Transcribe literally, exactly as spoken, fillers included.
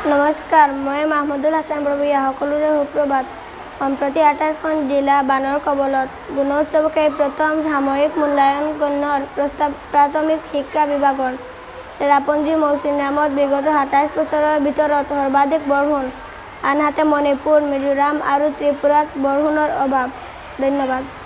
নমস্কাৰ, মই মাহমুদুল হাছান বৰভূঞা। সকলোৰে সুপ্ৰভাত। সম্প্ৰতি আঠাইছখন জিলা বানৰ কবলত। গুণোৎসৱকে প্ৰথম সাময়িক মূল্যায়ন গণৰ প্ৰস্তাৱ প্ৰাথমিক শিক্ষা বিভাগৰ। চেৰাপুঞ্জী মৌচিনৰামত বিগত সাতাইছ বছৰৰ ভিতৰত সৰ্বাধিক বৰষুণ, আনহাতে মণিপুৰ, মিজোৰাম আৰু ত্ৰিপুৰাত বৰষুণৰ অভাৱ। ধন্যবাদ।